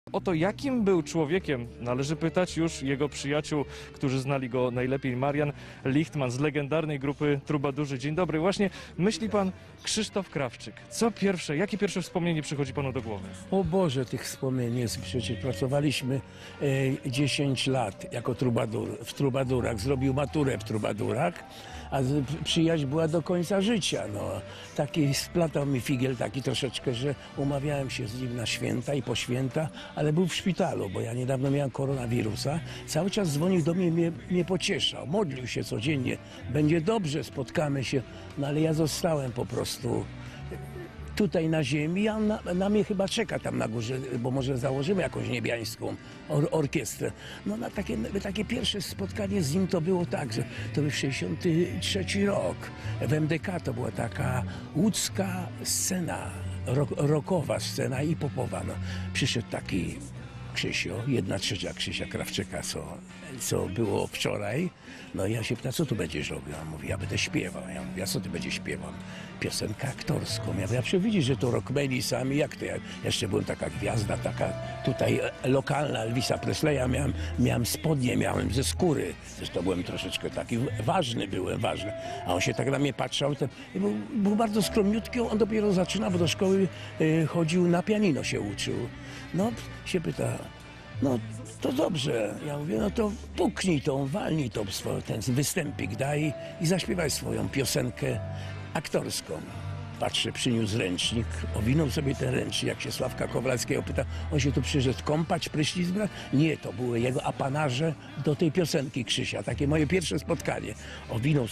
Oto jakim był człowiekiem, należy pytać już jego przyjaciół, którzy znali go najlepiej. Marian Lichtman z legendarnej grupy Trubadurzy. Dzień dobry. Właśnie myśli pan Krzysztof Krawczyk. Co pierwsze, jakie pierwsze wspomnienie przychodzi panu do głowy? O Boże, tych wspomnień jest. Przecież pracowaliśmy 10 lat jako trubadur, w Trubadurach. Zrobił maturę w Trubadurach, a przyjaźń była do końca życia. No, taki splatał mi figiel taki troszeczkę, że umawiałem się z nim na święta i po święta, ale był w szpitalu, bo ja niedawno miałem koronawirusa. Cały czas dzwonił do mnie pocieszał, modlił się codziennie. Będzie dobrze, spotkamy się. No ale ja zostałem po prostu tutaj na ziemi, a na mnie chyba czeka tam na górze, bo może założymy jakąś niebiańską orkiestrę. No na takie pierwsze spotkanie z nim to było tak, że to był 63 rok. W MDK to była taka łódzka scena, rockowa scena i popowa. No, przyszedł taki Krzysio, 1/3 Krzysia Krawczyka, co było wczoraj. No i ja się pytam, co tu będziesz robił? Ja mówię, ja będę śpiewał. Ja mówię, a co ty będziesz śpiewał? Piosenkę aktorską. Ja mówię, ja przecież widzisz, że to rockmeni sami, jak to? Ja jeszcze byłem taka gwiazda, taka tutaj lokalna Elvisa Presleya, miałem spodnie, miałem ze skóry. Zresztą byłem troszeczkę taki byłem ważny. A on się tak na mnie patrzał, był bardzo skromniutki, on dopiero zaczyna, bo do szkoły chodził, na pianino się uczył. No, się pyta, no to dobrze. Ja mówię, no to puknij tą, walnij tą, ten występik daj i zaśpiewaj swoją piosenkę aktorską. Patrzę, przyniósł ręcznik, owinął sobie ten ręcznik, jak się Sławka Kowalskiego pyta, on się tu przyszedł kąpać, prysznic brać? Nie, to były jego apanarze do tej piosenki Krzysia, takie moje pierwsze spotkanie. Owinął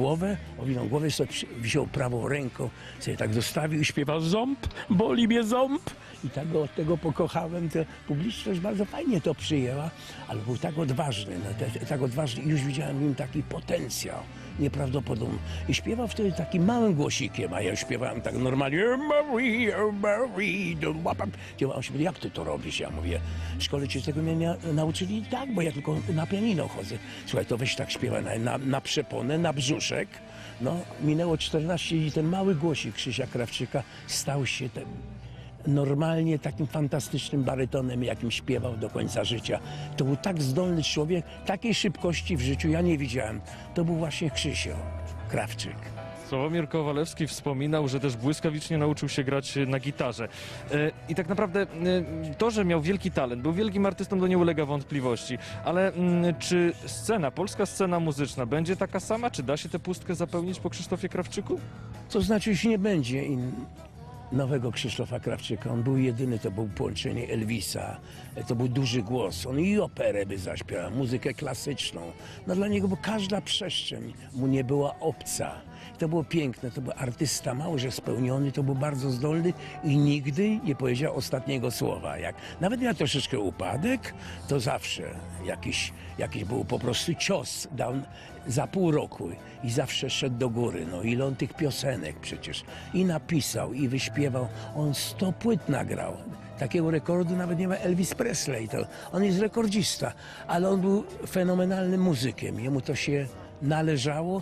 głowę, sobie wziął prawą ręką, sobie tak zostawił i śpiewał ząb, boli mnie ząb. I tak go od tego pokochałem, to publiczność bardzo fajnie to przyjęła, ale był tak odważny, tak odważny i już widziałem w nim taki potencjał nieprawdopodobny. I śpiewał wtedy takim małym głosikiem, a ja śpiewałem tak normalnie. On się mówi, jak ty to robisz? Ja mówię, w szkole cię tego mnie nauczyli? Tak, bo ja tylko na pianino chodzę. Słuchaj, to weź tak śpiewaj na przeponę, na brzuszek. No, minęło 14 i ten mały głosik Krzysia Krawczyka stał się normalnie takim fantastycznym barytonem, jakim śpiewał do końca życia. To był tak zdolny człowiek, takiej szybkości w życiu ja nie widziałem. To był właśnie Krzysio Krawczyk. Sławomir Kowalewski wspominał, że też błyskawicznie nauczył się grać na gitarze. I tak naprawdę to, że miał wielki talent, był wielkim artystą, to nie ulega wątpliwości. Ale czy polska scena muzyczna będzie taka sama? Czy da się tę pustkę zapełnić po Krzysztofie Krawczyku? To znaczy, już nie będzie nowego Krzysztofa Krawczyka. On był jedyny, to było połączenie Elvisa, to był duży głos. On i operę by zaśpiewał, muzykę klasyczną. No dla niego, bo każda przestrzeń mu nie była obca. To było piękne, to był artysta mało że spełniony, to był bardzo zdolny i nigdy nie powiedział ostatniego słowa. Nawet miał troszeczkę upadek, to zawsze jakiś był po prostu cios, dał za pół roku i zawsze szedł do góry. No ile on tych piosenek przecież i napisał, i wyśpiewał. On 100 płyt nagrał. Takiego rekordu nawet nie ma Elvis Presley. On jest rekordzista, ale on był fenomenalnym muzykiem. Jemu to się należało.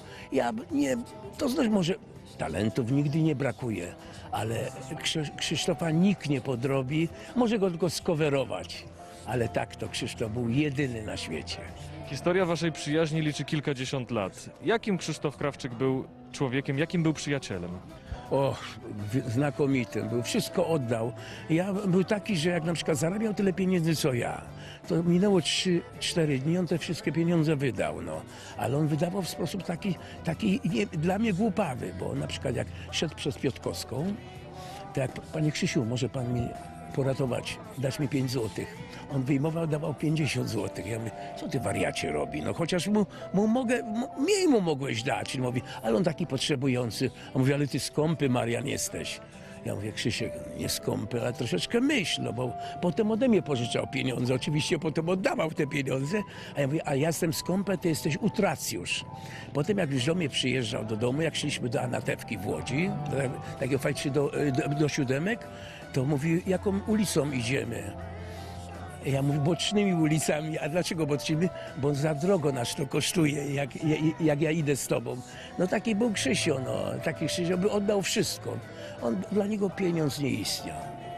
To znaczy może talentów nigdy nie brakuje, ale Krzysztofa nikt nie podrobi. Może go tylko skowerować. Ale tak, to Krzysztof był jedyny na świecie. Historia waszej przyjaźni liczy kilkadziesiąt lat. Jakim Krzysztof Krawczyk był człowiekiem, jakim był przyjacielem? O, znakomitym. Wszystko oddał. Ja był taki, że jak na przykład zarabiał tyle pieniędzy, co ja, to minęło 3-4 dni, on te wszystkie pieniądze wydał, no. Ale on wydawał w sposób taki dla mnie głupawy, bo na przykład jak szedł przez Piotrkowską, to jak, panie Krzysiu, może pan mi poratować, dać mi 5 złotych. On wyjmował, dawał 50 złotych. Ja mówię, co ty wariacie robi? No chociaż mniej mu mogłeś dać. Mówi, ale on taki potrzebujący. On mówi, ale ty skąpy, Marian, jesteś. Ja mówię, Krzysiek, nie skąpy, ale troszeczkę myśl, no bo potem ode mnie pożyczał pieniądze. Oczywiście potem oddawał te pieniądze. A ja mówię, a ja jestem skąpy, ty jesteś utracjusz. Potem jak już do mnie przyjeżdżał do domu, jak szliśmy do Anatewki w Łodzi, takiego fajczy do Siódemek, to mówi, jaką ulicą idziemy? Ja mówię, bocznymi ulicami. A dlaczego bocznymi? Bo za drogo nas to kosztuje, jak ja idę z tobą. No taki był Krzysio, no. Taki Krzysio by oddał wszystko. Dla niego pieniądz nie istniał.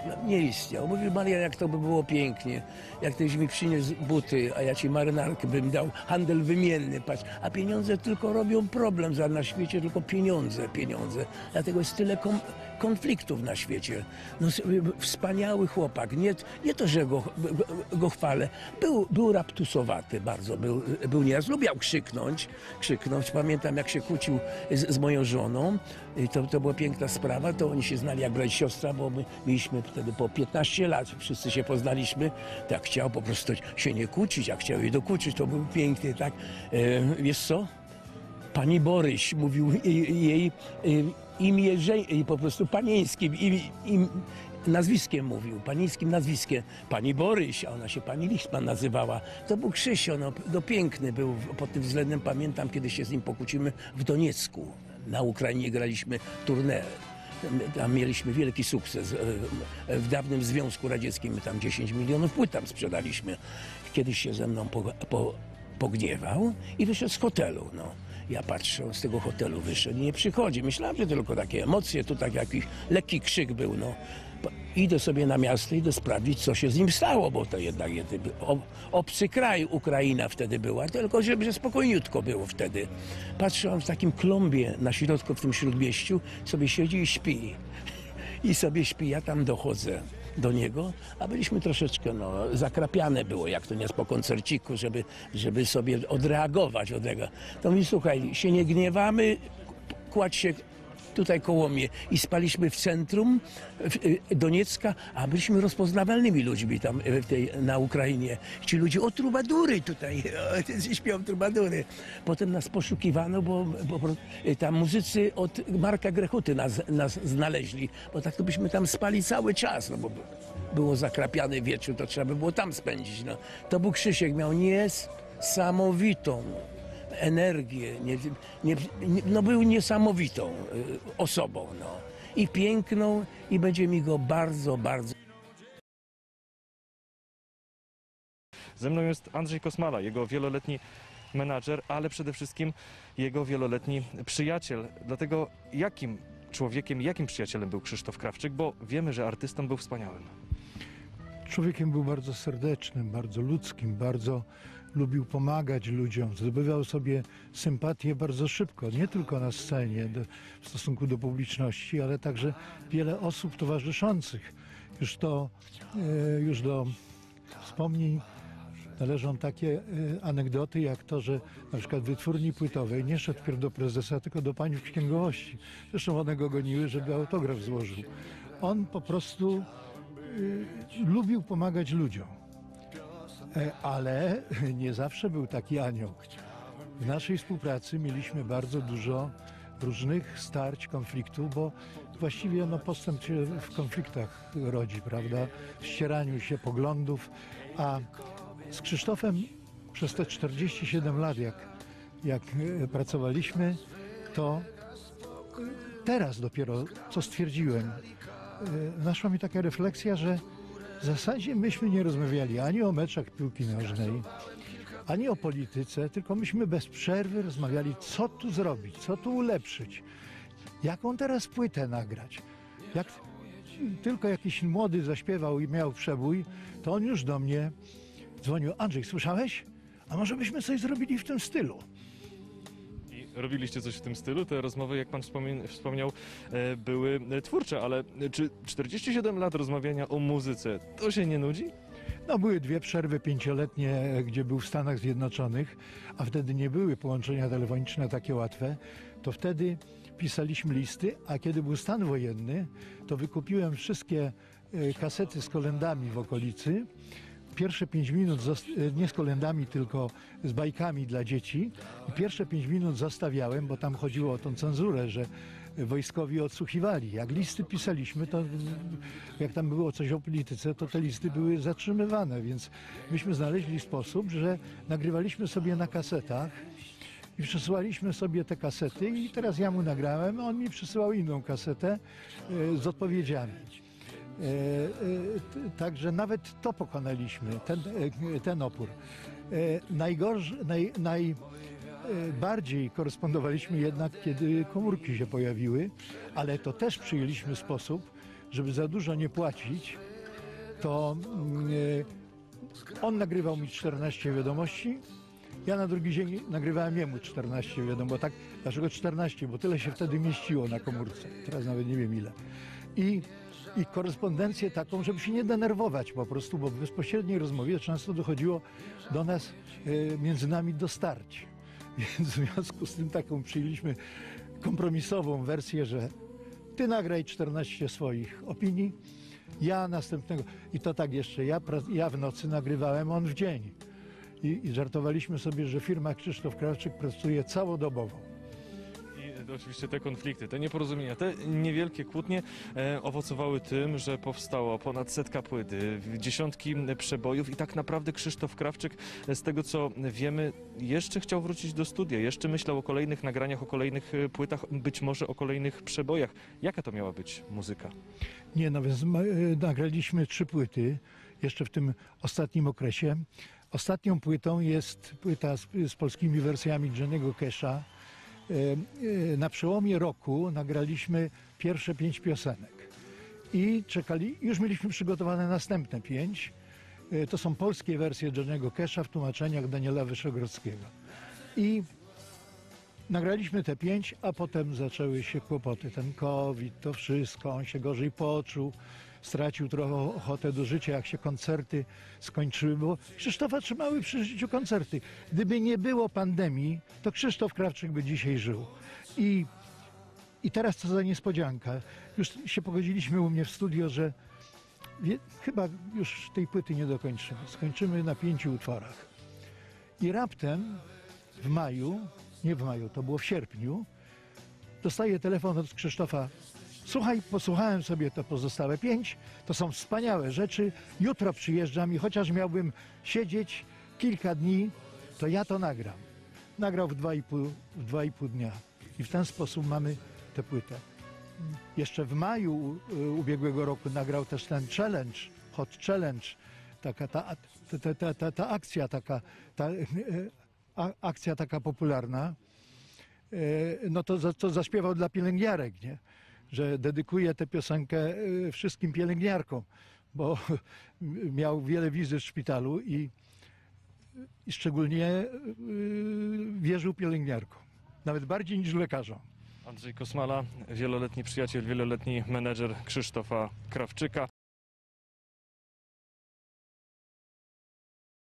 No, nie istniał. Mówił, Maria, jak to by było pięknie, jak tyś mi przyniósł buty, a ja ci marynarkę bym dał, handel wymienny, patrz. A pieniądze tylko robią problem na świecie, tylko pieniądze. Dlatego jest tyle konfliktów na świecie. No, wspaniały chłopak, nie to, że go chwalę. Był raptusowaty bardzo, był nieraz, lubiał krzyknąć. Pamiętam, jak się kłócił z moją żoną, i to była piękna sprawa, to oni się znali jak brat i siostra, bo my mieliśmy wtedy po 15 lat, wszyscy się poznaliśmy, tak chciał po prostu się nie kłócić, a chciał jej dokuczyć, to był pięknie, tak. Wiesz co? Pani Boryś, mówił jej imię, po prostu panieńskim nazwiskiem mówił, panieńskim nazwiskiem. Pani Boryś, a ona się pani Lichman nazywała. To był Krzysio, no piękny był pod tym względem. Pamiętam, kiedy się z nim pokłócimy w Doniecku. Na Ukrainie graliśmy tournée. Tam mieliśmy wielki sukces. W dawnym Związku Radzieckim my tam 10 milionów płyt tam sprzedaliśmy. Kiedyś się ze mną pogniewał i wyszedł z hotelu. No. Ja patrzę, z tego hotelu wyszedł i nie przychodzi. Myślałem, że tylko takie emocje, tu tak jakiś lekki krzyk był. No. Idę sobie na miasto, idę sprawdzić, co się z nim stało, bo to jednak obcy kraj Ukraina wtedy była, tylko że spokojniutko było wtedy. Patrzę, on w takim klombie na środku, w tym śródmieściu, sobie siedzi i śpi. I sobie śpi, ja tam dochodzę do niego, a byliśmy troszeczkę zakrapiane było, jak to nie jest po koncerciku, żeby sobie odreagować od tego. To mi słuchaj, się nie gniewamy, kładź się tutaj koło mnie i spaliśmy w centrum Doniecka, a byliśmy rozpoznawalnymi ludźmi tam na Ukrainie. Ci ludzie, o trubadury tutaj, śpią trubadury. Potem nas poszukiwano, bo tam muzycy od Marka Grechuty nas znaleźli, bo tak to byśmy tam spali cały czas, no bo było zakrapiany wieczór, to trzeba by było tam spędzić. No. To był Krzysiek, miał niesamowitą energię, no był niesamowitą osobą, no. I piękną, i będzie mi go bardzo, bardzo. Ze mną jest Andrzej Kosmala, jego wieloletni menadżer, ale przede wszystkim jego wieloletni przyjaciel. Dlatego jakim człowiekiem, jakim przyjacielem był Krzysztof Krawczyk, bo wiemy, że artystą był wspaniałym. Człowiekiem był bardzo serdecznym, bardzo ludzkim, bardzo lubił pomagać ludziom, zdobywał sobie sympatię bardzo szybko, nie tylko na scenie w stosunku do publiczności, ale także wiele osób towarzyszących. Już do wspomnień należą takie anegdoty jak to, że na przykład w wytwórni płytowej nie szedł wpierw do prezesa, tylko do pani w księgowości. Zresztą one go goniły, żeby autograf złożył. On po prostu lubił pomagać ludziom. Ale nie zawsze był taki anioł. W naszej współpracy mieliśmy bardzo dużo różnych starć, konfliktów, bo właściwie postęp się w konfliktach rodzi, prawda? W ścieraniu się poglądów, a z Krzysztofem przez te 47 lat, jak pracowaliśmy, to teraz dopiero, co stwierdziłem, naszła mi taka refleksja, że w zasadzie myśmy nie rozmawiali ani o meczach piłki nożnej, ani o polityce, tylko myśmy bez przerwy rozmawiali, co tu zrobić, co tu ulepszyć, jaką teraz płytę nagrać. Jak tylko jakiś młody zaśpiewał i miał przebój, to on już do mnie dzwonił: Andrzej, słyszałeś? A może byśmy coś zrobili w tym stylu? Robiliście coś w tym stylu? Te rozmowy, jak pan wspomniał, były twórcze, ale czy 47 lat rozmawiania o muzyce, to się nie nudzi? No, były dwie przerwy 5-letnie, gdzie był w Stanach Zjednoczonych, a wtedy nie były połączenia telefoniczne takie łatwe. To wtedy pisaliśmy listy, a kiedy był stan wojenny, to wykupiłem wszystkie kasety z kolędami w okolicy. Pierwsze 5 minut, nie z kolędami, tylko z bajkami dla dzieci. I pierwsze 5 minut zostawiałem, bo tam chodziło o tą cenzurę, że wojskowi odsłuchiwali. Jak listy pisaliśmy, to jak tam było coś o polityce, to te listy były zatrzymywane, więc myśmy znaleźli sposób, że nagrywaliśmy sobie na kasetach i przesyłaliśmy sobie te kasety i teraz ja mu nagrałem, a on mi przysyłał inną kasetę z odpowiedziami. Także nawet to pokonaliśmy, ten opór. Najbardziej korespondowaliśmy jednak, kiedy komórki się pojawiły, ale to też przyjęliśmy sposób, żeby za dużo nie płacić, to on nagrywał mi 14 wiadomości, ja na drugi dzień nagrywałem jemu 14 wiadomości, bo tak, dlaczego 14? Bo tyle się wtedy mieściło na komórce, teraz nawet nie wiem ile. I korespondencję taką, żeby się nie denerwować po prostu, bo w bezpośredniej rozmowie często dochodziło do nas, między nami do starć. Więc w związku z tym taką przyjęliśmy kompromisową wersję, że ty nagraj 14 swoich opinii, ja następnego. I to tak jeszcze, ja w nocy nagrywałem, on w dzień. I żartowaliśmy sobie, że firma Krzysztof Krawczyk pracuje całodobowo. I oczywiście te konflikty, te nieporozumienia, te niewielkie kłótnie owocowały tym, że powstało ponad 100 płyt, dziesiątki przebojów i tak naprawdę Krzysztof Krawczyk, z tego co wiemy, jeszcze chciał wrócić do studia, jeszcze myślał o kolejnych nagraniach, o kolejnych płytach, być może o kolejnych przebojach. Jaka to miała być muzyka? Nie, no więc nagraliśmy 3 płyty jeszcze w tym ostatnim okresie. Ostatnią płytą jest płyta z polskimi wersjami Johnny'ego Casha. Na przełomie roku nagraliśmy pierwsze 5 piosenek i już mieliśmy przygotowane następne 5. To są polskie wersje Johnny'ego Casha w tłumaczeniach Daniela Wyszogrodzkiego. I nagraliśmy te 5, a potem zaczęły się kłopoty. Ten COVID, to wszystko, on się gorzej poczuł, stracił trochę ochotę do życia, jak się koncerty skończyły, bo Krzysztofa trzymały przy życiu koncerty. Gdyby nie było pandemii, to Krzysztof Krawczyk by dzisiaj żył. I teraz co za niespodzianka. Już się pogodziliśmy u mnie w studio, że chyba już tej płyty nie dokończymy. Skończymy na 5 utworach. I raptem w maju, nie w maju, to było w sierpniu, dostaję telefon od Krzysztofa. Słuchaj, posłuchałem sobie te pozostałe 5, to są wspaniałe rzeczy, jutro przyjeżdżam i chociaż miałbym siedzieć kilka dni, to ja to nagram. Nagrał w 2,5 dnia i w ten sposób mamy tę płytę. Jeszcze w maju ubiegłego roku nagrał też ten challenge, Hot Challenge, taka ta akcja akcja taka popularna, no to zaśpiewał dla pielęgniarek, nie? Że dedykuje tę piosenkę wszystkim pielęgniarkom, bo miał wiele wizyt w szpitalu i szczególnie wierzył pielęgniarkom, nawet bardziej niż lekarzom. Andrzej Kosmala, wieloletni przyjaciel, wieloletni menedżer Krzysztofa Krawczyka.